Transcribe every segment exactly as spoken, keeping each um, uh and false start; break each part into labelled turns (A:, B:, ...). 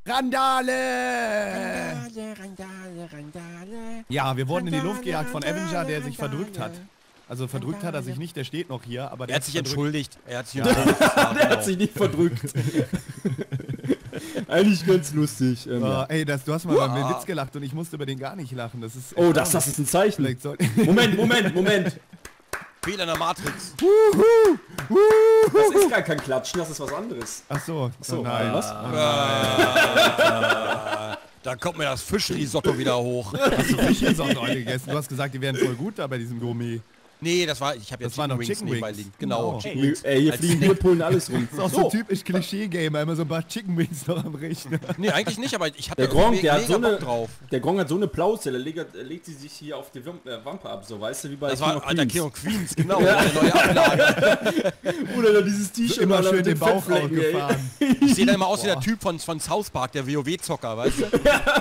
A: Randale!
B: Randale, Randale, Randale.
A: Ja, wir wurden in die
B: Randale,
A: Luft gejagt von
B: Randale,
A: Avenger, der sich
B: Randale.
A: verdrückt hat. Also verdrückt hat er sich nicht, der steht noch hier, aber der
B: Er hat sich entschuldigt. Er hat sich
A: Ja.
B: entschuldigt.
C: Der hat sich nicht verdrückt. Eigentlich ganz lustig. Ähm,
A: Oh,
C: ja.
A: ey, das, du hast mal bei mir Witz gelacht und ich musste über den gar nicht lachen. Das ist
C: Oh, das, das ist ein Zeichen.
A: Vielleicht soll
C: Moment, Moment, Moment.
B: Fehler in der Matrix.
C: Das ist gar kein Klatschen, das ist was anderes.
A: Ach so,
C: So,
A: oh nein.
C: was?
B: Da kommt mir das Fischrisotto wieder hoch.
A: Hast du Fischrisotto heute gegessen? Du hast gesagt, die wären voll gut da bei diesem Gourmet.
B: Nee, das war, ich habe
A: Das
B: jetzt
A: waren noch
B: Wings
A: Chicken
B: nebenbei
A: Wings.
B: liegen. Genau,
A: Genau.
B: Chicken
C: Hier,
B: Wings.
C: ey, hier
B: Als
C: fliegen
B: Snack.
C: Bierpullen alles rum.
A: Das ist auch so, typisch Klischee-Gamer, immer so ein paar Chicken Wings noch am Rechner.
B: Nee, eigentlich nicht, aber ich hatte
C: Der Gronk,
B: irgendwie
C: der hat
B: mega
C: so eine,
B: Bock drauf.
C: der Gronk hat so eine Plauze, der legt, der legt sie sich hier auf die Wam- äh, Wampe ab, so, weißt du, wie bei
B: Das
C: King
B: war
C: of
B: Alter
C: Queens.
B: King of Queens, genau. Eine neue Ablage.
C: Oder dann dieses T-Shirt
A: Immer
C: an
A: schön
C: mit
A: den Bauch
C: Fettflecken, ey.
A: aufgefahren.
B: Ich sehe dann immer aus wie der Typ von, von South Park, der WoW-Zocker, weißt du?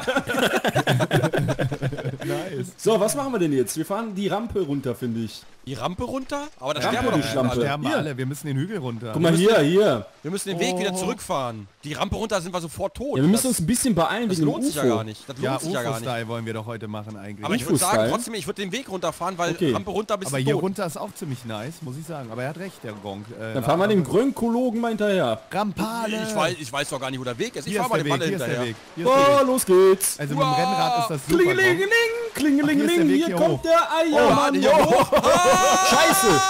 A: Nice.
C: So, was machen wir denn jetzt? Wir fahren die Rampe runter, finde ich.
B: Die Rampe runter? Aber da
C: Rampe,
B: sterben wir
C: die
B: doch
C: Schlampe.
B: alle.
A: Sterben wir
C: Hier.
A: alle, wir müssen den Hügel runter.
C: Guck mal hier, hier.
B: Wir müssen den Weg
A: Oh.
B: wieder zurückfahren. Die Rampe runter sind wir sofort tot.
C: Ja, wir müssen
B: das,
C: uns ein bisschen beeilen
B: das
C: wegen dem
B: lohnt sich ja
C: U F O.
B: gar nicht. Das lohnt
A: Ja,
B: sich ja gar nicht.
A: U F O-Style wollen wir doch heute machen eigentlich.
B: Aber ich würde sagen,
C: U F O-Style.
B: trotzdem, ich würde den Weg runterfahren, weil
C: Okay.
B: Rampe runter bist
A: Aber
B: du
A: hier
B: tot.
A: runter ist auch ziemlich nice, muss ich sagen. Aber er hat recht, der Gronk. Äh,
C: Dann fahren wir dem Grönkologen mal hinterher.
A: Rampale!
B: Ich weiß, ich weiß doch gar nicht, wo der Weg ist. Ich
A: Hier
B: fahr
A: ist
B: mal
A: der
B: den
A: Weg,
B: Ball
A: hier ist der
B: hinterher.
A: Weg. Hier ist der
C: Oh,
A: Weg.
C: los geht's.
A: Also mit dem Rennrad ist das super.
C: Klingelingeling,
A: Gronk.
C: klingelingeling,
A: Ach, hier ist der Weg
C: hier
A: hier
C: kommt der Eiermann.
B: hier hoch.
C: Scheiße.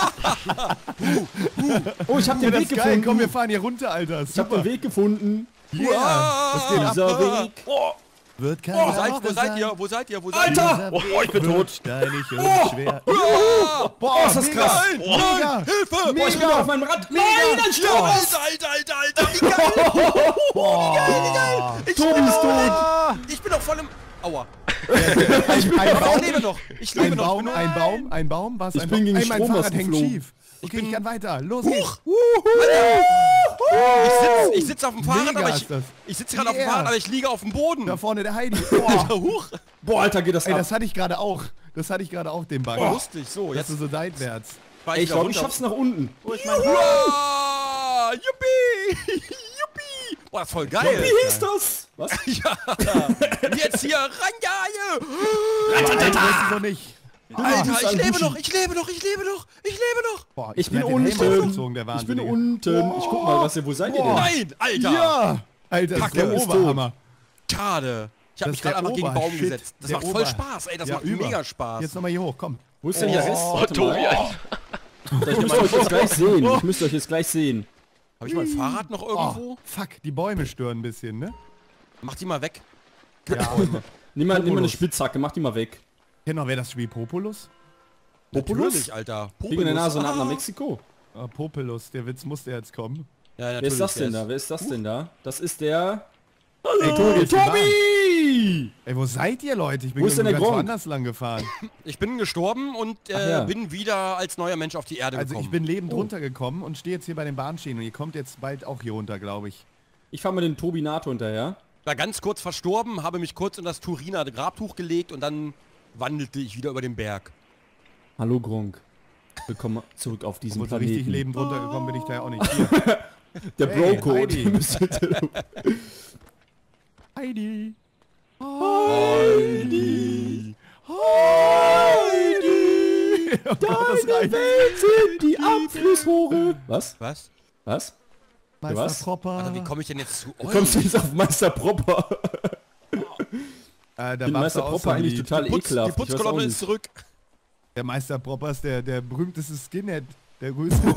C: Oh, ich hab
A: Ja,
C: den
A: das
C: Weg
A: ist geil.
C: gefunden.
A: Komm, wir fahren hier runter, Alter.
C: Ich hab den Weg gefunden.
A: Yeah. Was geht ab?
C: Dieser Weg.
B: Oh,
A: Wird kein
B: wo, seid, wo seid ihr? Wo seid ihr? Wo seid ihr?
C: Alter!
A: Oh,
C: ich bin tot.
A: Steinig und schwer.
C: Boah, ist das
A: mega.
C: krass.
A: Mega!
B: Hilfe!
C: Boah, ich bin auf meinem Rad. Nein, ein Sturz.
B: Alter, Alter, Alter, Alter, wie geil!
A: Boah!
B: Ich,
C: Tobi ist tot.
B: ich bin doch voll im... Aua.
A: Ein, ein
B: Ich
A: Baum,
B: lebe noch. Ich lebe
A: ein
B: noch.
A: Baum,
B: Ich bin
A: ein Baum, ein Baum, was?
C: Ich
A: ein
C: bin
A: Baum?
C: gegen
A: Ey, mein
C: Strommasten
A: Fahrrad hängt
C: geflogen.
A: schief. Okay, ich kann weiter. Los geht's.
B: Ich sitze ich sitz auf dem Fahrrad,
A: Mega
B: aber ich,
A: ist das.
B: ich sitze gerade auf dem
A: Yeah.
B: Fahrrad, aber ich liege auf dem Boden.
A: Da vorne der Heidi. Boah.
B: Huch.
C: Boah, Alter, geht das
A: Ey,
C: ab.
A: das hatte ich gerade auch. Das hatte ich gerade auch, den Bug.
B: Lustig, so,
A: Jetzt
B: jetzt
A: ist so seitwärts.
B: fahr
C: Ey, ich
B: wieder
C: glaube, ich
B: runter.
C: schaff's nach unten.
A: Wo ist mein
B: Uah, Yuppie! Yuppie! Boah, das ist voll geil.
C: Wie hieß das? Was?
B: Ja. Jetzt hier, Rangaje!
A: Nein, das ist so nicht.
B: Alter,
C: bist
B: ich
C: ein
B: lebe
C: Buschi.
B: noch, ich lebe noch, ich lebe noch, ich lebe noch!
A: Boah,
C: Ich bin
A: werd den Helm
C: unten.
A: ausgezogen, der
C: Ich bin
A: Wahnsinnige.
C: unten. Ich guck mal, was ihr, wo seid ihr denn?
B: Nein, Alter!
A: Ja! Alter, das ist der
C: Kacke, ist
A: Oberhammer.
B: Schade. Ich
A: Das
B: habe mich
A: ist der
B: gerade einfach gegen einen
A: Ober-
B: Baum
A: Shit,
B: gesetzt. Das
A: der
B: macht voll
A: Ober-
B: Spaß, ey, das
A: Ja,
B: macht
A: über.
B: mega Spaß.
A: Jetzt nochmal hier hoch, komm.
C: Wo ist denn der Rest? Warte
D: Tobi,
C: mal.
D: Alter.
C: Ich müsst euch jetzt gleich sehen. Ich müsst euch jetzt gleich sehen.
B: Habe ich mein Fahrrad noch irgendwo?
A: Oh, fuck, die Bäume stören ein bisschen, ne?
B: Mach die mal weg.
A: Ja.
C: Nimm mal, nimm mal eine
A: Populus.
C: Spitzhacke, mach die mal weg.
A: Kennt noch wer das Spiel Populus?
B: Natürlich, Alter.
C: Fliegen in der Nase nach, nach
B: Ah.
C: Mexiko.
A: Ah, Populus, der Witz musste jetzt kommen.
B: Ja,
C: Wer
B: natürlich.
C: ist das denn
B: der
C: da? Wer ist das denn da? Das ist der...
A: Ey, Tobi, jetzt Tobi!
C: Tobi!
A: Ey, wo seid ihr, Leute? Ich bin
C: Wo ist denn
A: ganz
C: der Gronk?
A: woanders lang gefahren.
B: Ich bin gestorben und äh,
C: Ach ja.
B: bin wieder als neuer Mensch auf die Erde
A: Also
B: gekommen.
A: ich bin lebend runtergekommen und stehe jetzt hier bei den Bahnschienen und ihr kommt jetzt bald auch hier runter, glaube ich.
C: Ich fahr mal den Tobi Nato hinterher.
B: war ganz kurz verstorben, habe mich kurz in das Turiner Grabtuch gelegt und dann wandelte ich wieder über den Berg.
C: Hallo Gronk. Willkommen zurück auf diesem
A: Obwohl so richtig
C: Planeten.
A: lebend runtergekommen bin ich da ja auch nicht hier.
C: Der
A: Hey,
C: Bro-Code.
A: Heidi.
C: Ihr müsst bitte-
A: Heidi!
C: Heidi.
A: Heidi! Oh Gott, das
C: Deine
A: reicht.
C: Welt sind die Abflussrohre. Was?
B: Was?
C: Was?
A: Meister
C: was?
A: Propper.
B: Warte, wie komme ich denn jetzt zu euch?
C: Kommst du jetzt auf Meister Propper?
A: Äh, da
C: Ich bin
A: war's
C: Meister
A: auch so
C: Propper
A: ein
C: eigentlich
A: Lied.
C: total
B: Putz, die
C: ekelhaft. Ich weiß auch
B: Putzkolonne ist
C: nicht.
B: zurück.
A: Der Meister Propper ist der, der berühmteste Skinhead. Der größte.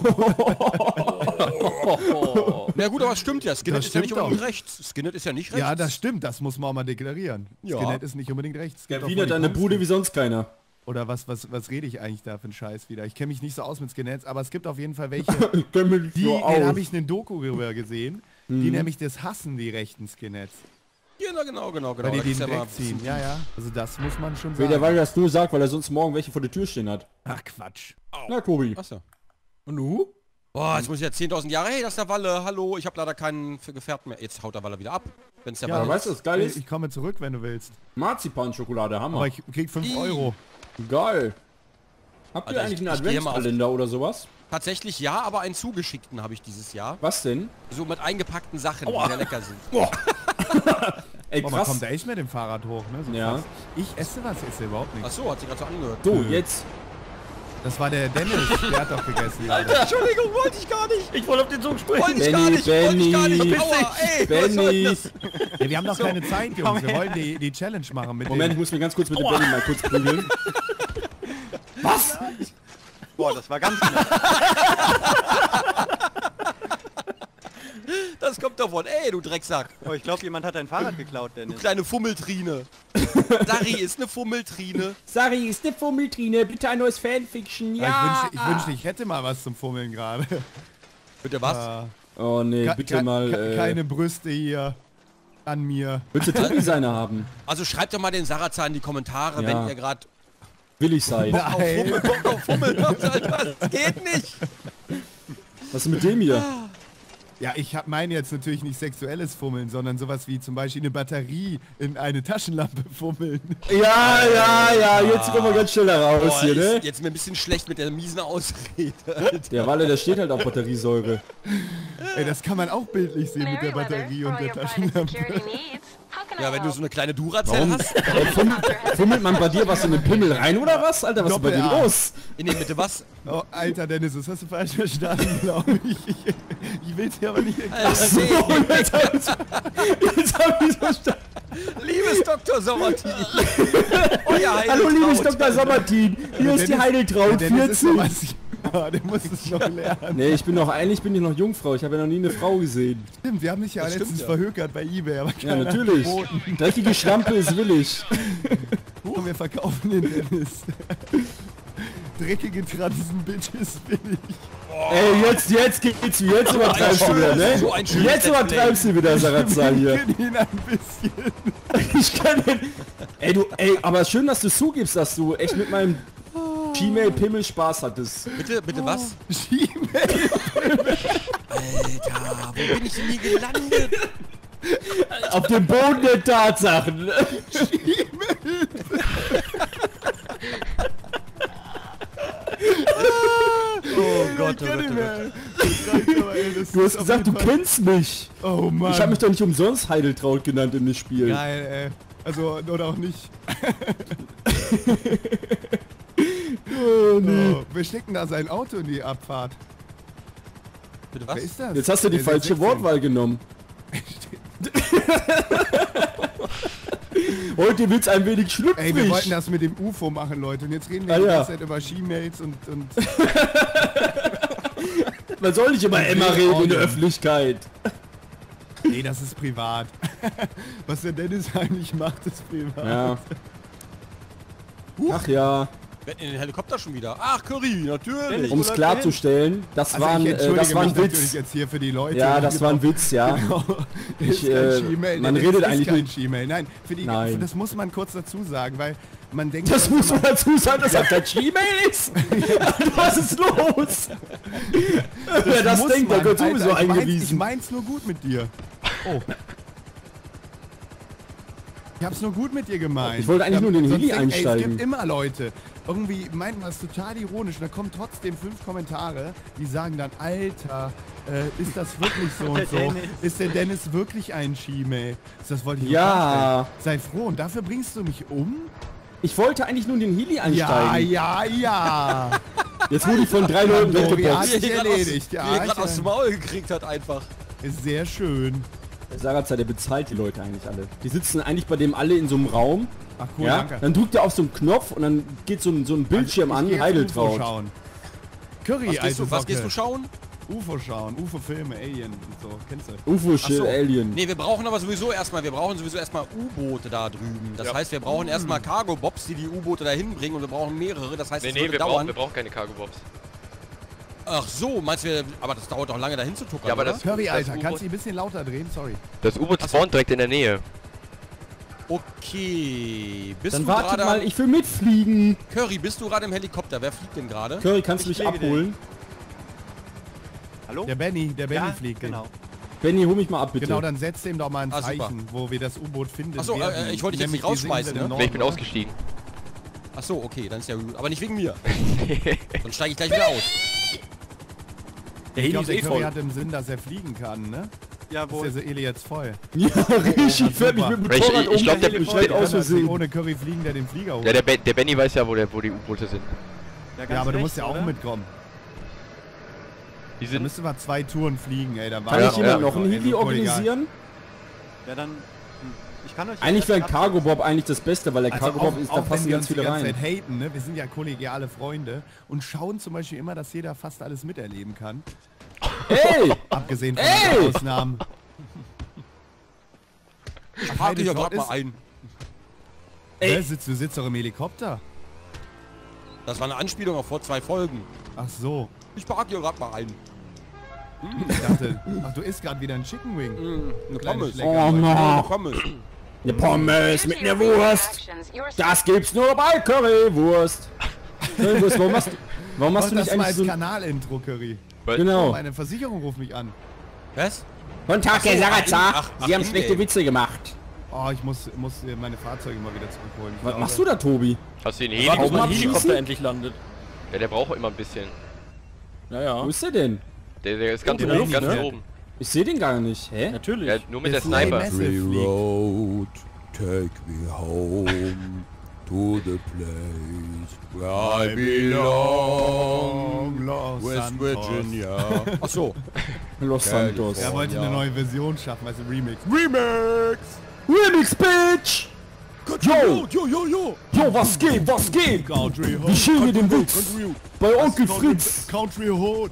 B: Na gut, aber es stimmt ja. Skinhead
A: Das
B: ist ja nicht
A: stimmt
B: unbedingt
A: auch.
B: rechts. Skinhead ist ja nicht rechts.
A: Ja, das stimmt, das muss man auch mal deklarieren.
B: Ja.
A: Skinhead ist nicht unbedingt rechts. Es gibt
C: Ja,
A: auch
C: wieder
A: voll die
C: deine
A: Punks-
C: Bude wie sonst keiner.
A: Oder was, was, was rede ich eigentlich da für einen Scheiß wieder? Ich kenne mich nicht so aus mit Skinheads, aber es gibt auf jeden Fall welche,
C: Ich kenn mich
A: die,
C: so
A: den
C: aus.
A: habe ich einen Doku drüber gesehen, die nämlich das hassen, die rechten Skinheads.
B: Genau, genau, genau. genau.
A: Weil die
B: Das
A: den
B: ist ja mal ein
A: wegziehen.
B: bisschen-
A: Ja, ja. Also das muss man schon
C: Weil der
A: sagen.
C: Wahl das nur sagt, weil er sonst morgen welche vor der Tür stehen hat.
A: Ach Quatsch.
C: Na, Tobi.
B: Achso.
C: Und du?
B: Boah, jetzt muss ich ja zehntausend Jahre. Hey, das ist der Walle. Hallo, ich habe leider keinen für Gefährten mehr. Jetzt haut der Walle wieder ab. Wenn es der
A: Ja,
B: Walle
C: Aber weißt du, was geil
A: Ich,
C: ist?
A: ich komme zurück, wenn du willst.
C: Marzipan-Schokolade, Hammer.
A: Aber ich krieg fünf
B: Ih.
A: Euro.
C: Geil. Habt ihr
B: Alter,
C: eigentlich
B: ich-
C: einen
B: ich gehe mal auf-
C: Adventskalender oder sowas?
B: Tatsächlich ja, aber einen zugeschickten habe ich dieses Jahr.
C: Was denn?
B: So mit eingepackten Sachen, die sehr lecker sind.
C: Ey,
A: Boah, man
C: krass.
A: kommt da echt mit dem Fahrrad hoch, ne? So
C: Ja.
A: fast. Ich esse was, ich esse überhaupt nichts.
B: Achso, hat sich gerade so angehört.
C: So,
A: Nö.
C: jetzt.
A: Das war der Dennis, der hat doch gegessen.
B: Alter, Entschuldigung, wollte ich gar nicht.
D: Ich wollte auf den Zug springen.
B: Wollte ich
C: Benny,
B: gar nicht, wollte ich gar nicht.
C: Benny.
B: Aua, ey, was soll
C: Benny.
B: das?
A: Ja, wir haben doch keine Zeit, Jungs. Wir wollen die, die Challenge machen mit
C: Moment, ich
A: dem...
C: muss mir ganz kurz mit dem Benny mal kurz prügeln. Was?
D: Boah, das war ganz knapp.
B: Das kommt davon. Ey, du Drecksack.
D: Oh, ich glaube, jemand hat dein Fahrrad geklaut,
B: Du
D: Dennis.
B: kleine Fummeltrine. Dari ist eine Fummeltrine.
C: Sari, ist eine Fummeltrine, bitte ein neues Fanfiction,
A: Ja. Ich, wünschte, ich wünschte, ich hätte mal was zum Fummeln gerade.
B: Bitte was?
A: Ah,
C: Oh nee,
A: ke-
C: bitte
A: ke-
C: mal.
A: ke-
C: Äh,
A: keine Brüste hier an mir.
C: willst du Titeldesigner haben?
B: Also schreibt doch mal den Sarazar in die Kommentare,
C: Ja.
B: wenn ihr gerade
C: Will ich sein.
B: auf Fummel, Bock auf Fummel habt, Alter. Das geht nicht.
C: Was ist mit dem hier?
A: Ja, ich hab meine jetzt natürlich nicht sexuelles Fummeln, sondern sowas wie zum Beispiel eine Batterie in eine Taschenlampe fummeln.
C: Ja, ja, ja, jetzt kommen wir ganz schnell da raus
B: Boah,
C: hier, ne?
B: ist jetzt mir ein bisschen schlecht mit der miesen Ausrede. Alter.
C: Der Walle, der steht halt auf Batteriesäure.
A: Ey, das kann man auch bildlich sehen mit der Batterie und der Taschenlampe.
B: Ja, wenn du so eine kleine Duracell hast,
C: Ey, fummelt, fummelt man bei dir was in den Pimmel rein oder was? Alter, was ist bei dir
A: Doppel-A.
C: los?
B: in die Mitte was?
A: Oh, Alter, Dennis, das hast du falsch verstanden, glaube ich. Ich, ich will's dir aber nicht erklären.
B: Alter,
C: So,
B: nee.
C: jetzt hab ich's, jetzt hab ich's verstanden.
B: Liebes Doktor Sommertin. Euer Heideltraut.
C: Hallo, liebes Doktor Sommertin. Hier ist die Heideltraut
A: Der Dennis ist
C: vierzig.
A: sowas. Ja, der muss es noch lernen.
C: Nee, ich bin noch, eigentlich bin ich noch Jungfrau. Ich habe ja noch nie eine Frau gesehen.
A: Stimmt, wir haben dich ja
B: Das
A: letztens
B: stimmt ja.
A: verhökert bei eBay, aber
C: Ja,
A: keiner
C: natürlich.
A: hat geboten.
C: Dreckige Schlampe ist willig.
A: Und wir verkaufen den Dennis. Dreckige Transen-Bitches bin ich.
C: Ey, jetzt, jetzt geht's, jetzt übertreibst du wieder, ne?
B: So ein schönes
C: Jetzt
B: Let's
C: übertreibst du wieder, Sarazar hier.
A: Ich kenn ihn ein bisschen.
C: Ich kann den. Ey, du, ey, aber schön, dass du zugibst, dass du echt mit meinem Gmail-Pimmel Spaß hattest.
B: Bitte, bitte was?
A: Schiemel.
B: Alter, wo bin ich denn hier gelandet?
C: Auf dem Boden der Tatsachen.
B: Oh Gott,
A: Ich kenn ihn mehr.
C: Du hast gesagt, du kennst mich.
A: Oh Mann.
C: Ich habe mich doch nicht umsonst Heideltraut genannt in dem Spiel.
A: Geil, ey. Also, oder auch nicht.
C: Oh, nee.
A: Oh, wir stecken da sein Auto in die Abfahrt.
B: Bitte
A: Wer
B: was?
A: ist das?
C: Jetzt hast du die
A: Der
C: falsche
A: sechzehn.
C: Wortwahl genommen. Heute wird's ein wenig schlüpfrig.
A: Ey, wir wollten das mit dem U F O machen, Leute. Und jetzt reden wir
C: Ah,
A: die
C: ja.
A: ganze Zeit über She-Mails und, und...
C: Man soll nicht immer Emma reden in der Öffentlichkeit.
A: Nee, das ist privat. Was der Dennis eigentlich macht, ist privat.
C: Ja. Ach ja,
B: Wir hatten in den Helikopter schon wieder. Ach, Curry, natürlich.
C: um es klarzustellen, das
A: Also
C: war ein,
A: ich
C: äh,
A: entschuldige
C: das war ein
A: mich natürlich
C: Witz.
A: jetzt hier für die Leute.
C: Ja, das war ein Witz, ja.
A: Genau. Das
C: Ich,
A: ist kein
C: äh,
A: She-Mail.
C: man
A: Das
C: redet
A: ist
C: eigentlich
A: kein
C: nicht-
A: She-Mail. Nein, für die,
C: Nein.
A: das muss man kurz dazu sagen, weil man denkt...
C: Das
A: sonst
C: muss man
A: immer-
C: dazu sagen, dass das kein Gmail ist. Was ist los? Wer das
A: muss
C: denkt, der
A: man,
C: wird sowieso
A: Alter, ich mein's- Ich
C: eingewiesen.
A: mein's nur gut mit dir. Oh. Ich hab's nur gut mit dir gemeint.
C: Ich wollte eigentlich nur in den
A: Sonst
C: Heli
A: denk- ey, Es
C: einsteigen.
A: gibt immer Leute, irgendwie meinen was total ironisch und da kommen trotzdem fünf Kommentare, die sagen dann, Alter, äh, ist das wirklich so und so?
D: Dennis.
A: Ist der Dennis wirklich ein Schiemel? Das wollte ich nur
C: Ja.
A: klarstellen. Sei froh und dafür bringst du mich um?
C: Ich wollte eigentlich nur in den Heli
A: Ja,
C: einsteigen.
A: ja, ja.
C: Jetzt wurde ich von drei Leuten
A: Dori
C: weggeboxt.
A: hat-
B: Wie er hier gerade aus,
A: erledigt,
B: wie
A: ja,
B: er gerade
A: ich-
B: aus dem Maul gekriegt hat einfach.
A: Ist sehr schön.
C: Der Sarazar, der bezahlt die Leute eigentlich alle. Die sitzen eigentlich bei dem alle in so einem Raum.
A: Ach cool,
C: Ja?
A: danke.
C: Dann drückt er auf so einen Knopf und dann geht so ein, so ein Bildschirm
A: Ich
C: an,
A: geh jetzt U F O
C: Heideltraut.
A: schauen. Curry,
B: Was gehst, du, was
A: Eisesocke.
B: gehst du schauen?
A: U F O schauen, U F O-Filme, Alien und so, kennst du?
C: U F O-Schild,
B: Ach so.
C: Alien.
B: Nee, wir brauchen aber sowieso erstmal, wir brauchen sowieso erstmal U-Boote da drüben. Das
E: Ja.
B: heißt, wir brauchen erstmal Cargo-Bobs, die die U-Boote dahin bringen und wir brauchen mehrere. Das heißt,
E: Nee,
B: es
E: nee,
B: würde
E: wir brauchen,
B: dauern.
E: wir brauchen keine Cargo-Bobs.
B: Ach so, meinst du, aber das dauert doch lange dahin zu tuckern,
E: Ja, aber
B: oder?
E: das-
A: Curry,
E: Das
A: Alter,
E: U-Boot-
A: kannst du ein bisschen lauter drehen? Sorry.
E: Das U-Boot spawnt direkt in der Nähe.
B: Okay, bist
C: Dann
B: du
C: wartet
B: gerade...
C: mal, ich will mitfliegen.
B: Curry, bist du gerade im Helikopter? Wer fliegt denn gerade?
C: Curry, kannst du mich
D: Ich fliege
C: abholen?
D: Hallo?
A: Der Benny, der Benny
D: Ja,
A: fliegt.
D: genau.
C: Benny, hol mich mal ab, bitte.
A: Genau, dann setzt ihm doch mal ein
B: Ah, super.
A: Zeichen, wo wir das U-Boot finden.
B: Ach so,
A: werden.
B: äh, ich wollte dich jetzt
A: Nämlich
B: nicht
A: die Insel
B: rausschmeißen,
A: im
B: ne?
A: Norden,
E: Nee, ich bin
A: oder?
E: ausgestiegen.
B: Ach so, okay, dann ist ja gut. Aber nicht wegen mir. Sonst steige ich gleich wieder aus.
D: Der
A: Ich
D: Heli
A: glaube,
D: ist
A: der
D: eh
A: Curry
D: voll.
A: hat im Sinn, dass er fliegen kann, ne?
D: Ja,
A: Ist
D: wohl.
A: der so Eli jetzt voll?
C: Ja, richtig, fährt mich mit dem
E: Ich-
C: Motorrad
E: ich-
C: um.
E: ich glaub, der-
C: ich werd
E: der-
C: aus
A: Kann
C: Versehen.
A: ohne Curry fliegen, der den Flieger holt.
E: Ja, der, ben, der Benny weiß ja, wo, der, wo die U-Boote sind.
D: ganz
A: Ja, aber du
D: rechts,
A: musst ja auch
D: oder?
A: mitkommen.
E: Die
A: Da
E: sind...
A: müssten wir zwei Touren fliegen, ey. Dann
C: Kann
E: Ja,
C: ich jemand
E: ja.
C: noch einen
A: Ey,
C: Heli
A: so voll egal.
C: organisieren?
D: Ja, dann... hm, Ich kann euch...
C: Eigentlich wäre ein
D: erst
C: Cargo
D: absetzen.
C: Bob eigentlich das Beste, weil der
A: Also
C: Cargo
A: auch,
C: Bob ist, da
A: auch wenn
C: passen
A: wir
C: ganz
A: uns die
C: viele
A: ganze
C: rein.
A: Zeit haten, ne? Wir sind ja kollegiale Freunde und schauen zum Beispiel immer, dass jeder fast alles miterleben kann.
C: Ey!
A: Abgesehen von
C: Ey!
A: den Ausnahmen.
B: Ich parke hier
A: Heideschaut
B: gerade mal
A: ist-
B: ein.
A: Ey. Sitzt, du sitzt doch im Helikopter.
B: Das war eine Anspielung auf vor zwei Folgen.
A: Ach so.
B: Ich parke hier gerade mal ein.
A: Ich dachte, ach, du isst gerade wieder ein Chicken Wing.
B: Mm, eine
A: Kleine
B: Pommes.
A: Schlecker.
C: Oh
B: Eine
C: no!
B: Pommes.
C: Eine Pommes mit einer Wurst! Das gibt's nur bei Currywurst! Currywurst, warum machst du, warum machst
A: Mach
C: du nicht
A: das mal
C: eigentlich
A: als
C: so ein...
A: Kanalintro, Curry.
C: Genau.
A: Meine Versicherung ruft mich an.
B: Was?
C: Guten Tag,
B: Ach so,
C: Herr Sarazar.
B: ach, ach,
C: Sie haben
B: in
C: schlechte
B: game.
C: Witze gemacht.
A: Oh, ich muss, muss äh, meine Fahrzeuge mal wieder zurückholen. Ich
C: Was
A: glaube-
C: machst du da, Tobi?
E: Hast du den
F: Warte, bis
E: Heli?
C: mal
F: mein Helikopter
C: abschießen?
F: endlich landet.
E: Ja, der braucht immer ein bisschen.
F: Naja,
C: Wo ist der denn?
E: Der, der ist ganz,
F: in der
E: oben,
F: Luft,
E: ganz
F: ne?
E: oben.
C: Ich sehe den gar nicht. Hä?
F: natürlich.
E: Ja, nur mit der
A: Der Fly
E: Sniper.
A: Massive fliegt.
B: Road, take me home to the place where I belong.
A: Los
B: West
A: Santos.
B: Virginia. Ach so.
C: Los Santos.
A: Er wollte
B: Ja.
A: eine neue Version schaffen, also Remix. Remix!
C: Remix, Bitch! Yo!
B: Jo, jo, jo.
C: Jo, was geht, was geht?
A: Country Hood.
C: Wie schön wir den Witz bei Onkel Fritz.
A: Country Hood.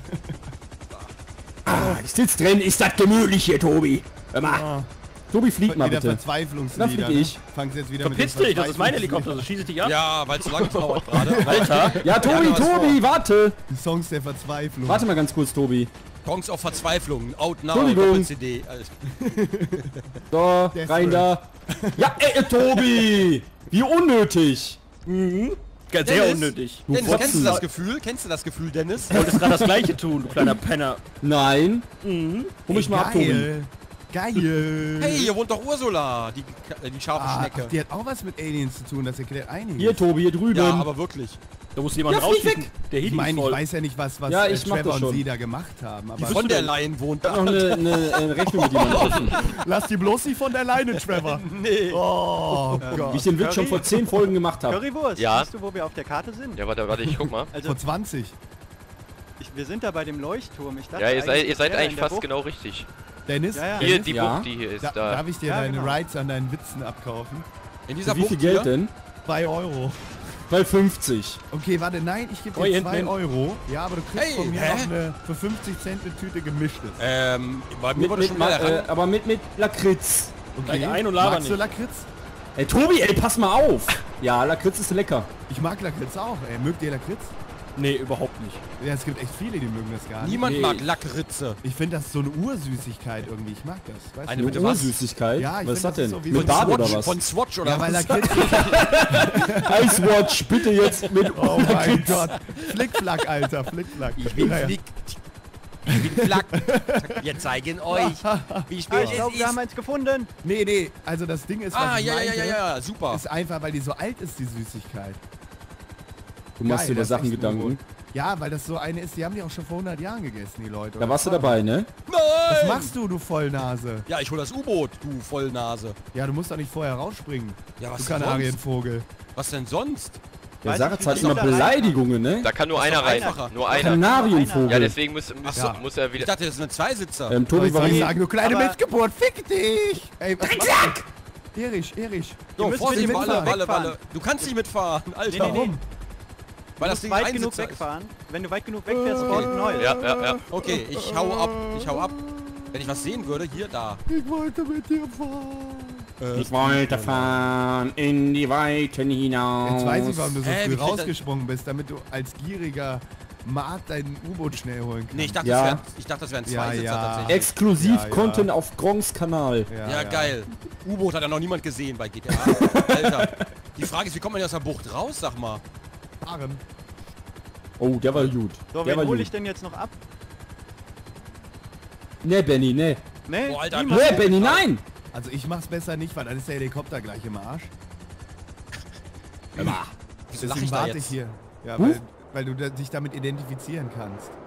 C: Ah, ich sitz drin, ist das gemütlich hier, Tobi. Hör mal.
A: Ah,
C: Tobi, flieg mal
A: wieder
C: bitte.
A: Verzweiflungslieder.
C: Na, flieg
A: ne?
C: ich.
A: Fangst jetzt wieder
F: Verpiss
A: mit den
F: dich, das ist mein Helikopter, so
A: Verzweiflungsliedern.
F: schieße ich dich ab.
B: Ja, weil es so lange dauert gerade.
F: Alter,
C: Ja, Tobi,
B: Ja, was
C: Tobi, warte.
A: Die Songs der Verzweiflung.
C: Warte mal ganz kurz, Tobi.
B: Songs auf Verzweiflung. Out Now,
C: Entschuldigung.
B: Doppel-C D. Alles-
C: So,
A: Der ist
C: rein
A: cool.
C: da. Ja, ey, Tobi! Wie unnötig.
F: sehr
B: Dennis?
F: unnötig.
C: Du
B: Dennis, kennst du
C: Fotzen.
B: das Gefühl? Kennst du das Gefühl, Dennis?
F: Du wolltest gerade das gleiche tun, du kleiner Penner.
C: Nein.
F: Mhm.
C: Hol mich mal ab, Tobi.
A: Geil. Geil.
B: Hey, hier wohnt doch Ursula, die, die scharfe
A: Ah,
B: Schnecke.
A: ach, die hat auch was mit Aliens zu tun, das erklärt einiges.
C: Hier, Tobi, hier drüben.
B: Ja, aber wirklich.
F: Da muss jemand
C: Ja, flieg
F: rausschießen.
C: weg.
F: Der Heli
A: ich meine,
F: ist
A: ich
F: voll.
A: weiß ja nicht, was, was
C: Ja,
A: äh,
C: ich mach
A: Trevor
C: das
A: und
C: schon.
A: sie da gemacht haben. Aber
B: Von der Leyen wohnt
C: noch
B: da.
C: eine, eine, eine Rechnung mit jemandem offen.
A: lass die bloß nicht von der Leine, Trevor.
B: Nee.
A: Oh
C: Wie
A: Gott.
C: ich den Witz schon
D: Curry?
C: vor zehn Folgen gemacht habe.
D: Currywurst,
E: Ja.
D: weißt du, wo wir auf der Karte sind?
E: Ja, warte, warte, ich guck mal.
D: Also,
A: Vor zwanzig.
D: ich, wir sind da bei dem Leuchtturm. Ich dachte
E: Ja, ihr seid,
D: eigentlich,
E: ihr seid
D: das wäre
E: eigentlich
D: in der
E: fast
D: Bucht.
E: genau richtig.
A: Dennis,
D: Ja, ja.
E: Hier,
A: Dennis
E: die
C: Ja.
E: Bucht, die hier ist
A: da,
E: da.
A: darf ich dir
D: Ja,
A: deine
D: genau.
A: Rides an deinen Witzen abkaufen?
B: In dieser
C: Für wie viel
B: Bucht
C: Geld
B: hier?
C: denn?
A: zwei Euro.
C: Bei fünfzig.
A: Okay, warte, nein, ich gebe
F: Oh,
A: dir
F: hier
A: zwei
F: hinten.
A: Euro. Ja, aber du kriegst
B: Hey,
A: von mir
B: hä?
A: noch eine für fünfzig Cent eine Tüte gemischtes.
B: Ähm, bei mir
C: Mit,
B: wurde
C: mit,
B: schon
C: Ma-
B: mal
C: äh,
B: ran.
C: aber mit, mit Lakritz.
A: Okay,
F: Steig ein und laber
A: magst du
F: nicht.
A: Lakritz?
C: Ey, Tobi, ey, pass mal auf. Ja, Lakritz ist lecker.
A: Ich mag Lakritz auch, ey. Mögt ihr Lakritz?
F: Nee, überhaupt nicht.
A: Ja, es gibt echt viele, die mögen das gar nicht.
B: Niemand
C: Nee.
B: mag Lackritze.
A: Ich finde das so eine Ursüßigkeit irgendwie. Ich mag das. Weißt
B: Eine
A: du?
B: bitte
C: Eine
B: was?
C: Ursüßigkeit?
A: Ja, ich
C: was ist
A: find,
C: das
A: das
C: denn?
A: ist so wie
C: Mit
A: so-
C: Bart
B: Swatch,
C: oder was?
B: Von Swatch oder
A: Ja, weil
B: was?
A: Lakritz...
C: Icewatch, bitte jetzt mit
A: Oh mein Gott. Flickflack, Alter. Flickflack.
B: Ich bin
A: Ja, ja.
B: Flick. Ich bin Flack. Wir zeigen euch, wie
D: Ah,
B: spät
D: ich glaube,
B: es
D: wir haben
B: ist.
D: eins gefunden.
A: Nee, nee. Also das Ding ist, was
B: Ah,
A: ich
B: ja, ja,
A: meinte,
B: ja, ja, super.
A: ist einfach, weil die so alt ist, die Süßigkeit.
C: Du machst
A: Geil,
C: dir über
A: das ist
C: Sachen
A: echt
C: Gedanken.
A: gut. Ja, weil das so eine ist, die haben die auch schon vor hundert Jahren gegessen, die Leute.
C: Da warst du dabei, ne?
B: Nein!
A: Was machst du, du Vollnase?
B: Ja, ich hol das U-Boot, du Vollnase.
A: Ja, du musst doch nicht vorher rausspringen.
B: Ja, was
A: Du
B: denn sonst?
A: Kanarienvogel.
B: Was denn sonst?
C: Der
D: Weiß
C: Saratz
D: ich
C: hat
D: nicht,
C: immer
D: wie das da
C: Beleidigungen, ne?
E: Da kann nur
B: Das ist
E: einer
B: doch
E: rein.
B: einfacher.
E: Nur einer.
C: Kanarienvogel.
E: Ja, deswegen muss, muss,
A: Ja.
E: muss er
B: Ich
E: wieder...
B: dachte, das ist eine Zweisitzer.
C: Ähm,
A: Soll
C: Tobi,
A: ich soll ich
C: warum...
A: sagen, du kleine
D: Aber-
A: Missgeburt, fick dich! Ey, was machst du? Erich, Erich.
B: so,
D: müssen
B: Vorsicht,
D: mit dem
B: Walle,
D: Fahrrad
B: Walle,
D: wegfahren.
B: Walle. Du kannst nicht mitfahren, Alter.
D: Nee, nee, nee.
A: Warum?
B: Weil
D: Du
B: das
D: musst
B: Ding
D: weit
B: ein
D: genug
B: Einsitzer ist.
D: wegfahren. Wenn du weit genug wegfährst, spawnt ein neues.
E: Ja, ja, ja.
B: Okay, ich hau ab. Ich hau ab. Wenn ich was sehen würde, hier, da.
A: Ich wollte mit dir fahren.
C: Ich wollte fahren in die Weiten hinaus.
A: Jetzt weiß ich, warum du so
B: Hä,
A: früh
B: wie kriegt das-
A: rausgesprungen bist, damit du als gieriger Mart dein U-Boot schnell holen kannst.
B: Nee, ich dachte,
C: Ja.
B: das wären ich dachte, das wären
A: Ja,
B: Zweisitzer
A: ja.
B: tatsächlich.
C: Exklusiv
A: Ja, ja.
C: Content auf Gronks Kanal.
B: Ja, geil. U-Boot hat ja noch niemand gesehen bei G T A. Alter. Die Frage ist, wie kommt man denn aus der Bucht raus, sag mal?
A: Fahren.
C: Oh, der war gut.
D: So,
C: der war
D: wen hole
C: gut.
D: ich denn jetzt noch ab?
C: Ne, Benny, ne.
D: Nee,
B: Boah, Alter,
D: niemand.
C: Ne, Benny, nein!
A: Also ich mach's besser nicht, weil dann ist der Helikopter gleich im Arsch.
B: Wieso lach
A: Deswegen
B: ich da
A: warte ich
B: jetzt?
A: hier. Ja,
C: Huh?
A: weil, weil du da, dich damit identifizieren kannst.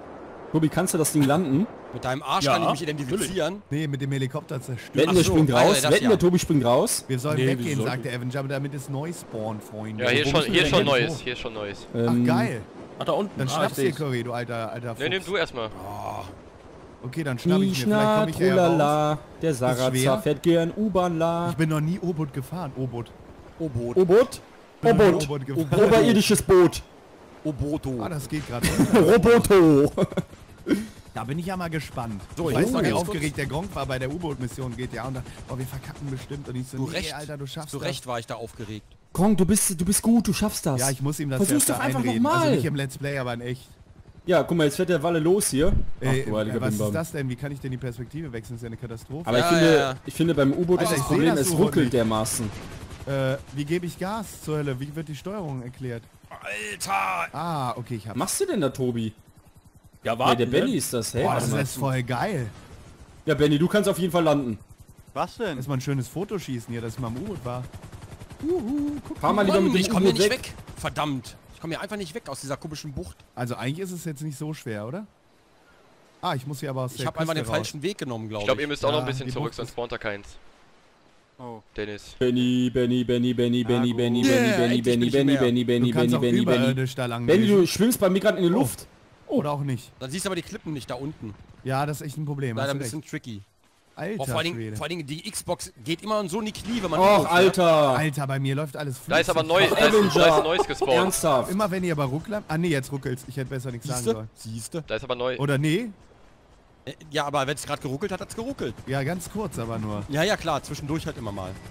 C: Tobi, kannst du das Ding landen?
B: Mit deinem Arsch
F: Ja,
B: kann ich mich identifizieren.
A: Nee, mit dem Helikopter zerstört.
C: Wetten,
B: Ach
C: der
B: so,
C: springt
B: Alter,
C: raus.
B: das
C: Wetten,
B: ja.
C: der Tobi springt raus.
A: Wir sollen
F: Nee,
A: weggehen,
F: wieso?
A: sagt der Avenger, damit es neu spawnt, Freunde.
E: Ja, hier
A: Wo
E: schon,
A: müssen
E: hier
A: wir
E: schon
A: denn
E: Neues,
A: hoch?
E: hier ist schon Neues.
A: Ach,
C: Ähm,
A: geil.
F: Ach, da unten.
A: Dann
F: ah,
A: schnappst du
F: ich
A: dir
F: seh's.
A: Curry, du alter, alter
E: Ne, nimm
A: Fuchs.
E: du erstmal.
A: Okay, dann schnapp ich mir. Vielleicht
C: Ischna,
A: komme ich ja hier raus.
C: trulala, der
A: schwer?
C: Sarazar fährt gern U-Bahn la.
A: Ich bin noch nie U-Boot gefahren. U-Boot.
B: U-Boot.
C: U-Boot?
A: bin noch nie
C: U-Boot.
A: U-Boot gefahren.
C: Oberirdisches Boot.
B: U-Boto.
A: Ah, das geht gerade.
C: Roboto.
A: Da bin ich ja mal gespannt.
B: So,
A: ich
B: ich
A: weiß
B: muss
A: noch,
B: mal
A: wie
B: ganz
A: aufgeregt der Gronk war bei der U-Boot-Mission G T A und da, oh, wir verkacken bestimmt. Und ich so,
B: Du
A: nee,
B: recht.
A: Alter, du schaffst
B: Zu
A: das.
B: Recht war ich da aufgeregt.
C: Kong, du bist, du bist gut, du schaffst das.
A: Ja, ich muss ihm das
C: Versuch's
A: erst
C: doch einfach
A: einreden.
C: noch mal.
A: Also nicht im Let's Play, aber in echt.
C: Ja, guck mal, jetzt fährt der Walle los hier. Ach,
A: Ey,
C: du heiliger
A: was
C: Bimbam.
A: ist das denn? Wie kann ich denn die Perspektive wechseln? Das ist ja eine Katastrophe.
C: Aber ich,
B: Ja,
C: finde,
B: ja, ja.
C: ich finde, beim U-Boot ist
A: Alter,
C: das
A: ich seh
C: Problem,
A: das
C: es
A: U-Boot
C: ruckelt
A: nicht.
C: dermaßen.
A: Äh, wie gebe ich Gas zur Hölle? Wie wird die Steuerung erklärt?
B: Alter!
A: Ah, okay, ich
C: Was
A: hab's.
C: machst du denn da, Tobi?
F: Ja,
C: Nee,
F: warte.
C: der Benny ist das, hey?
A: Boah,
C: warte
A: das
C: mal.
A: ist voll geil.
C: Ja, Benny, du kannst auf jeden Fall landen.
D: Was denn?
A: Erstmal ein schönes Fotoschießen hier, dass ich mal im U-Boot war.
C: Fahr mal lieber
B: Mann,
C: mit dem
B: ich komme hier
C: U-Boot
B: nicht
C: weg.
B: weg. Verdammt. Ich komme hier einfach nicht weg aus dieser komischen Bucht.
A: Also eigentlich ist es jetzt nicht so schwer, oder? Ah, ich muss hier aber aus
B: Ich
A: der
B: habe einfach den
A: Küste raus.
B: falschen Weg genommen, glaube
E: Ich
B: ich.
E: glaube, ihr müsst auch noch
A: Ja,
E: ein bisschen
A: die
E: zurück,
A: Bucht
E: sonst
A: ist-
E: spawnt da keins.
D: Oh.
E: Dennis.
C: Benny, Benny, Benny, Benny, Benny,
D: gut.
C: Benny,
B: Yeah,
C: Benny, Benny,
B: endlich bin
C: Benny,
B: ich
C: Benny,
B: mehr.
C: Benny,
A: Du
C: Benny,
A: kannst
C: Benny,
A: auch
C: Benny, Benny.
A: überirdisch da lang
C: Benny,
A: gehen.
C: du schwimmst bei mir gerade in der Luft.
A: Oder auch nicht.
B: Dann siehst du aber die Klippen nicht da unten.
A: Ja, das ist echt ein Problem.
B: Leider
A: hast
B: ein
A: du
B: bisschen
A: recht.
B: tricky.
A: Alter
B: Oh, vor, allen Dingen,
A: Schwede.
B: vor allen Dingen, die Xbox geht immer so in die Knie, wenn man...
C: Och,
B: hoch, ne?
C: Alter.
A: Alter, bei mir läuft alles
E: Da ist aber
A: flüssig.
E: neu, da ist, da ist
C: Avenger.
E: ein neues gespawnt.
C: Ernsthaft.
A: Immer wenn ihr aber ruckelt... Ah nee, jetzt ruckelt's. Ich hätte besser nichts sagen
B: Siehste?
A: sollen.
B: Siehste?
E: Da ist aber neu.
A: Oder nee?
B: Äh, Ja, aber wenn es gerade geruckelt hat, hat es geruckelt.
A: Ja, ganz kurz aber nur.
B: Ja, ja, klar, zwischendurch halt immer mal.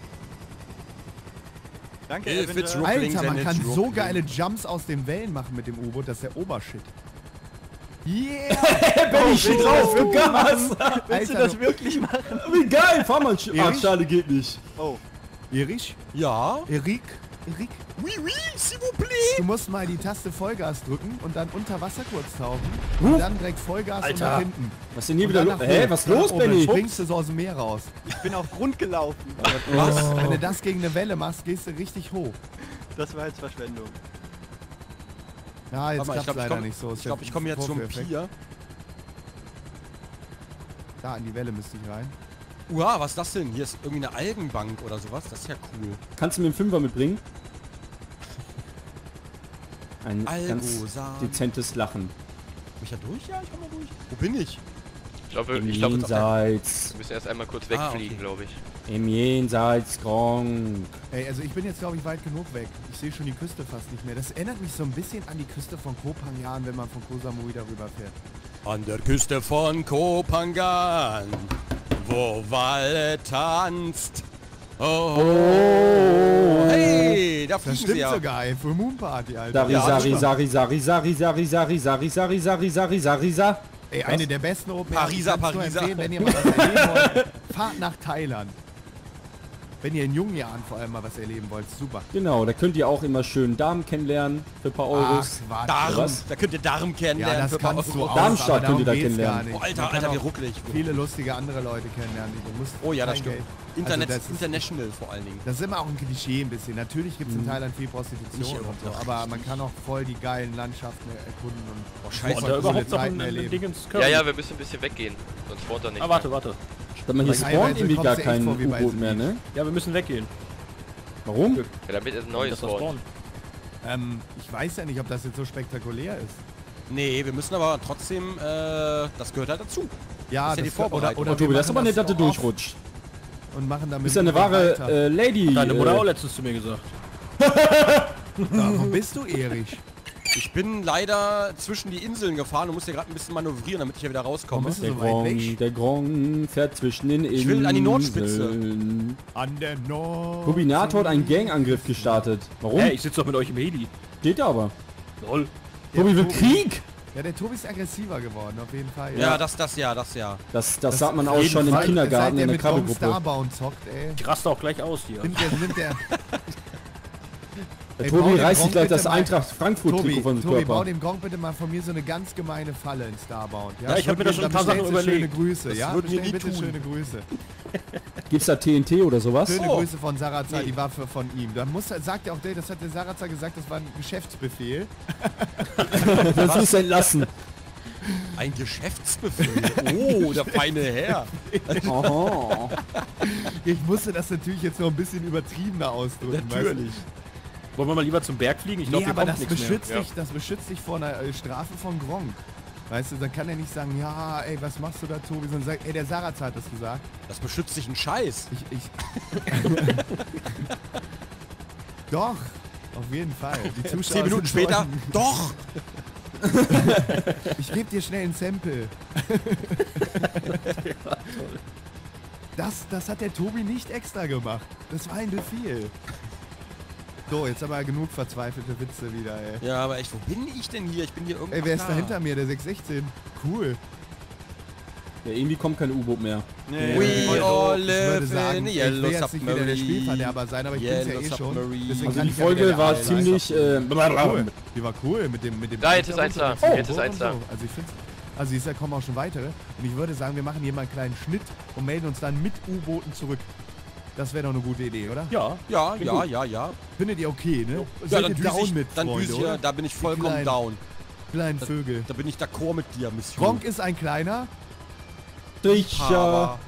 D: Danke,
B: If it's
D: Avenger.
B: Ruckling,
A: Alter, man
B: then
A: kann
B: it's
A: so
B: ruckling.
A: geile Jumps aus den Wellen machen mit dem U-Boot. Das ist der Obershit. Yeah!
C: Benny, schieß drauf, für Gas.
D: Willst du
A: Alter,
D: das wirklich machen?
C: Wie geil, fahr mal. Sch- Ach,
A: Erich?
C: schade, geht nicht.
D: Oh.
A: Erich?
B: Ja.
A: Erik? Erik?
B: Oui, oui, s'il vous plaît.
A: Du musst mal die Taste Vollgas drücken und dann unter Wasser kurz tauchen.
C: Huch.
A: Und dann direkt Vollgas und
F: Alter.
A: nach hinten.
C: Was ist denn hier
A: Und
C: wieder
A: dann
C: los?
A: nach
C: Hä,
A: hoch,
C: was ist
A: nach
C: los,
A: oben.
C: Benny?
A: Dann springst du so aus dem Meer raus.
D: Ich bin auf Grund gelaufen.
B: Was?
A: Wenn du das gegen eine Welle machst, gehst du richtig hoch.
D: Das war jetzt Verschwendung.
A: Ja, jetzt
B: Warte mal, ich
A: klappt
B: glaube, ich
A: leider
B: komme
A: nicht so. Ist
B: ich glaub,
A: der
B: ich komm jetzt zum
A: Vorführeffekt.
B: Pier.
A: Da, in die Welle müsste ich rein.
B: Uah, was ist das denn? Hier ist irgendwie eine Algenbank oder sowas. Das ist ja cool.
C: Kannst du mir einen Fünfer mitbringen? Ein ganz
B: Algosamen.
C: dezentes Lachen.
B: Komm ich da durch? Ja, ich komm da durch. Wo bin ich?
E: Ich glaube,
C: Im
E: ich glaub, wir
C: Jenseits,
E: müssen erst einmal kurz
B: Ah,
E: wegfliegen,
B: okay.
E: glaube ich.
C: im Jenseits, Gronk.
A: Ey, also ich bin jetzt, glaube ich, weit genug weg. Ich sehe schon die Küste fast nicht mehr. Das erinnert mich so ein bisschen an die Küste von Koh Phangan, wenn man von Koh Samui darüber fährt.
B: An der Küste von Koh Phangan, wo Walle tanzt. Oh, oh. Hey, da
A: Das
B: fliegen sie
A: stimmt
B: ja.
A: sogar, ey, für Moon Party, Alter.
C: Sari,
B: Ja,
C: Sari,
B: das
C: Sari, Sari, Sari, Sari, Sari, Sari, Sari, Sari, Sari, Sari, Sari.
A: Ey, eine der besten Open Air.
B: Pariser,
A: Ich kann's nur
B: Pariser.
A: empfehlen, wenn ihr mal was erleben wollt, fahrt nach Thailand. Wenn ihr in jungen Jahren vor allem mal was erleben wollt, super.
C: Genau, da könnt ihr auch immer schön Damen kennenlernen für ein paar Euros.
A: Ach,
B: Darm.
C: Was?
B: Da könnt ihr Darm kennenlernen.
A: Ja, das
B: für ein paar
A: kannst du
B: Euro.
A: auch.
C: Darmstadt
A: aber
C: könnt ihr da
A: darum geht's
C: kennenlernen.
A: gar nicht.
B: Oh, Alter,
A: Man kann
B: Alter, wie
A: auch
B: ruckelig.
A: viele lustige andere Leute kennenlernen. Du musst
B: Oh ja, das
A: kein
B: stimmt.
A: Geld.
B: Internet,
A: Also das ist-
B: international vor allen Dingen.
A: Das ist immer auch ein Klischee ein bisschen. Natürlich gibt es
C: Mhm.
A: in Thailand viel
B: Nicht
A: Prostitution und so,
B: irre.
A: aber man kann auch voll die geilen Landschaften erkunden und
B: Oh,
F: Und
B: scheiße.
A: Voll
F: da
A: coole
F: überhaupt noch
A: Zeiten
F: ein, ein
A: erleben.
F: Ding ins
E: Ja,
F: Curry.
E: ja, wir müssen ein bisschen weggehen. Sonst spawnt er nicht.
F: Ah, warte, warte.
C: Sag mal, hier
A: Teilweise
C: spawnt irgendwie
A: kommst
C: gar
A: du echt
C: kein
A: vor wie bei
C: U-Boot
A: The
C: mehr,
A: Beach.
C: ne?
F: Ja, wir müssen weggehen.
C: Warum?
E: Ja, damit ist ein neues
F: Das war
E: spawnt.
F: Spawn.
A: ähm, ich weiß ja nicht, ob das jetzt so spektakulär ist.
B: Nee, wir müssen aber trotzdem, äh, das gehört halt dazu.
A: Ja,
B: Das ist ja die Vorbereitung.
A: Oder,
C: Oh,
A: oder
C: Tobi,
A: wir
C: das ist
A: machen
C: aber nett, dass du
A: so oft
C: durchrutscht.
A: und machen damit
C: Du bist ja eine wahre äh, Lady.
F: Deine Mutter auch
C: Äh,
F: letztens zu mir gesagt.
A: Wo bist du, Erich?
B: Ich bin leider zwischen die Inseln gefahren und muss hier gerade ein bisschen manövrieren, damit ich hier wieder rauskomme.
A: Warum bist du
C: der
A: so weit weg?
C: Gronk, der Gronk fährt zwischen den Inseln.
B: Ich will an die Nordspitze.
A: An der Nord.
C: Tobi Nato hat einen Gangangriff gestartet. Warum?
F: Hey, ich sitze doch mit euch im Heli.
C: Steht da aber.
F: Lol.
C: Tobi will
A: Tobi.
C: Krieg!
A: Ja, der Tobi ist aggressiver geworden, auf jeden Fall.
B: Ja, das, das ja, das ja.
C: Das, das, sagt man auch
A: jeden
C: schon im
A: Fall.
C: Kindergarten
A: Seit der
C: in der
A: mit Gronk
C: Krabbelgruppe.
A: Starbound zockt, ey.
F: Ich raste auch gleich aus hier.
A: Nimmt der, nimmt der,
C: Der
A: Ey, bau
C: Tobi
A: dem
C: reißt sich
A: Gronk
C: gleich
A: bitte
C: das
A: mal-
C: Eintracht Frankfurt
A: Tobi,
C: Trikot von dem
A: Tobi, bau
C: Körper.
A: dem Gronk bitte mal von mir so eine ganz gemeine Falle in Starbound.
F: Ja, ich hab mir da schon ein paar
A: bestellst
F: Sachen
A: du
F: überlegt.
A: Schöne Grüße,
B: Das
A: ja?
B: würden wir
A: Bestell
B: nie
A: bitte
B: tun.
A: schöne Grüße.
C: Gibt's da T N T oder sowas?
A: Schöne
B: Oh.
A: Grüße von Sarazar,
B: Nee.
A: die Waffe von ihm. Da muss, sagt ja auch der, das hat der Sarazar gesagt, das war ein Geschäftsbefehl.
C: Das ist entlassen.
B: Ein Geschäftsbefehl. Oh, der feine Herr.
C: Oho.
A: Ich musste das natürlich jetzt noch ein bisschen übertriebener ausdrücken.
B: Natürlich.
F: Wollen wir mal lieber zum Berg fliegen? Ich
A: Weißt du?
F: glaube,
A: Nee,
F: hier
A: aber
F: kommt
A: das
F: nichts mehr.
A: beschützt, dich, das beschützt dich vor einer äh, Strafe von Gronk. Weißt du, dann kann er nicht sagen, ja, ey, was machst du da, Tobi? Sondern sagt, ey, der Saraz hat das gesagt.
B: Das beschützt sich ein Scheiß.
A: Ich, ich... Doch, auf jeden Fall. Die Zuschauer
B: Zehn Minuten
A: sind
B: später.
A: Zeugen.
B: Doch.
A: Ich gebe dir schnell ein Sample. Das, das hat der Tobi nicht extra gemacht. Das war ein Befehl. So, jetzt aber genug verzweifelte Witze wieder, ey.
B: Ja, aber echt, wo bin ich denn hier? Ich bin hier irgendwo.
A: Ey, wer ist da
B: da
A: hinter mir? Der sechs sechzehn. Cool.
C: Ja, irgendwie kommt kein U-Boot mehr.
D: Nee,
B: We
D: voll
B: all
A: Ich würde
B: live
A: sagen,
B: in
A: ich
B: yellow
A: will jetzt nicht wieder der
B: submarine.
A: Spielverderber sein, aber ich bin's ja
B: Yellow
A: eh schon.
B: submarine.
A: Deswegen
C: Also
A: kann
C: die
A: ich ja wieder
C: Folge
A: der
C: war
A: Highlight.
C: ziemlich... Äh,
A: Cool. Die war cool mit dem mit dem
E: Da, jetzt ist
A: Hintergrund
E: eins da.
A: und dem
E: Jetzt ist
A: Boot
E: eins
A: und
E: da.
A: so. Also ich finde, also ich sag, kommen auch schon weitere. Und ich würde sagen, wir machen hier mal einen kleinen Schnitt und melden uns dann mit U-Booten zurück. Das wäre doch eine gute Idee, oder?
F: Ja.
B: Ja, ja, ja, ja.
A: Findet ihr okay, ne?
B: Ja,
A: Seid
B: dann
A: ihr
B: düse
A: down
B: ich,
A: mit,
B: dann
A: Freunde,
B: düse ich,
A: oder?
B: ja, da bin ich vollkommen
A: Kleinen-
B: down.
A: Kleinen Vögel.
B: Da bin ich d'accord mit dir, Monsieur.
A: Gronk ist ein kleiner
C: Sicher.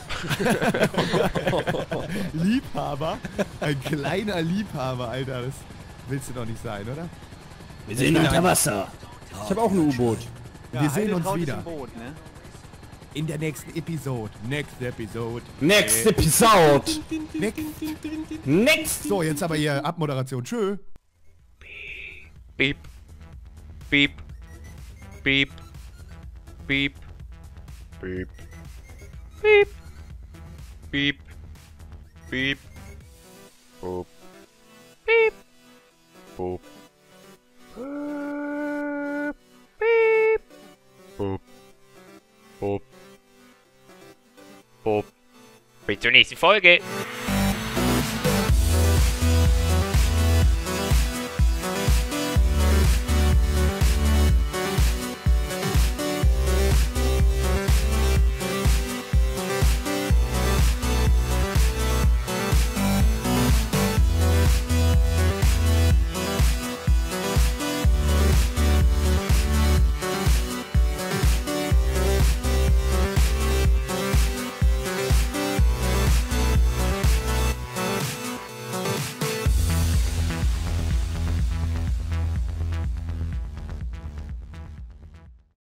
A: Liebhaber. Ein kleiner Liebhaber, Alter. Das willst du doch nicht sein, oder?
C: Wir sind unter Wasser. Ich habe auch ein U-Boot.
A: Wir sehen
D: Heide
A: uns
D: Traut ist
A: wieder.
D: im Boot, ne?
A: In der nächsten Episode. Next Episode.
C: Next Episode.
A: Next.
C: Next.
A: So, jetzt aber hier Abmoderation. Tschö.
E: Beep. Beep. Beep. Beep. Beep. Beep. Beep. Beep. Boop. Beep. Boop. Beep. Boop. Boop. Boop. Bis zur nächsten Folge.